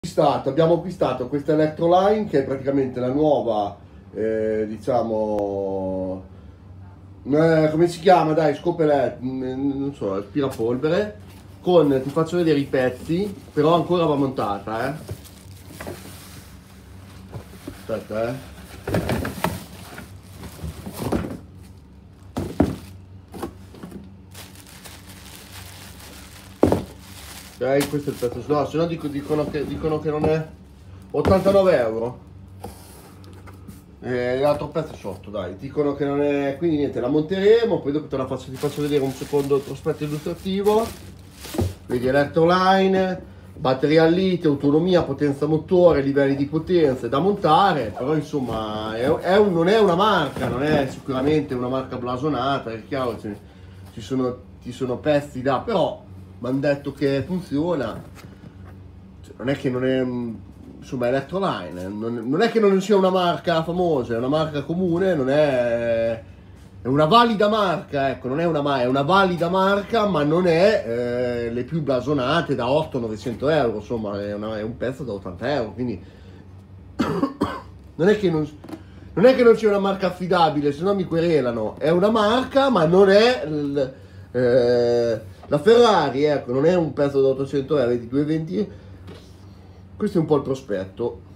Abbiamo acquistato questa Electroline, che è praticamente la nuova, diciamo, come si chiama, dai, scopelè, non so, aspirapolvere, ti faccio vedere i pezzi, però ancora va montata, aspetta, ok, questo è il pezzo, no, se no dicono che non è 89 euro. L'altro pezzo sotto, dai, dicono che non è, quindi niente, la monteremo, poi dopo ti faccio vedere un secondo prospetto illustrativo. Vedi Electroline, batteria al litio, autonomia, potenza motore, livelli di potenza, è da montare, però insomma non è una marca, non è sicuramente una marca blasonata, è chiaro, ci sono pezzi da, però mi hanno detto che funziona, non è che non è, insomma, Electroline, non è che non sia una marca famosa, è una marca comune, non è una valida marca, ecco, non è è una valida marca, ma non è le più blasonate da 800-900 euro, insomma, è un pezzo da 80 euro, quindi non è che non sia una marca affidabile, se no mi querelano, è una marca, ma non è la Ferrari, ecco, non è un pezzo da 800 euro, di 220. Questo è un po' il prospetto.